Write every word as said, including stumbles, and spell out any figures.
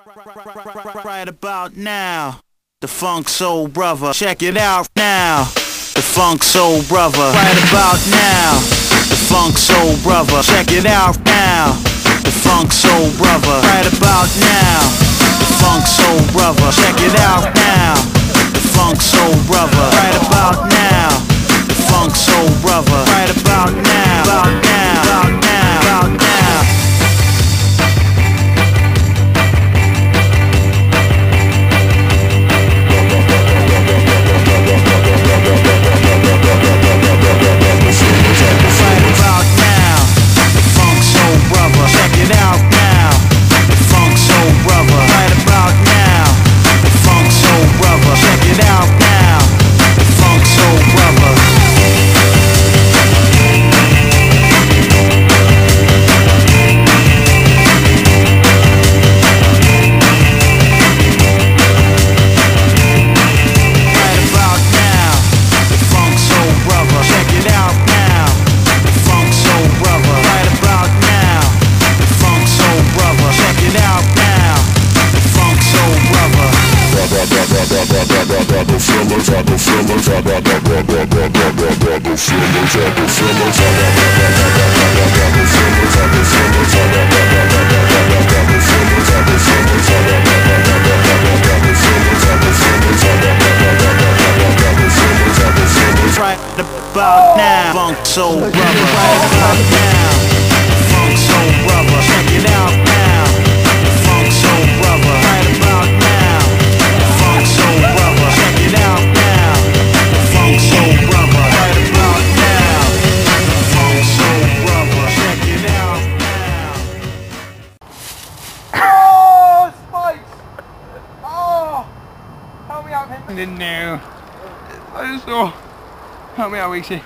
Right about now, the Funk Soul Brother. Check it out now, the Funk Soul Brother. Right about now, the Funk Soul Brother. Check it out now, the Funk Soul Brother. Right about now, the Funk Soul Brother. Check it out now, the Funk Soul Brother. Right about now, the Funk Soul Brother. Right about now, about now, about now, about now. About now, Funk Soul Brother. Right about now, Funk Soul Brother. Check it out now, Funk Soul Brother. Right about now, Funk Soul Brother. Check it out now, Funk Soul Brother. Right about now, Funk Soul Brother. Check it out now. Oh, Spice! Oh, help me out, him. I didn't know. I just saw. Help me out, Weeksy.